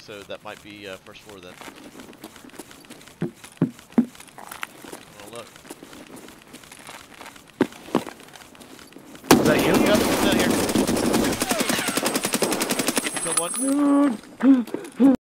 So that might be first floor then. I'll look. Is that you? Yep, down here. Killed one.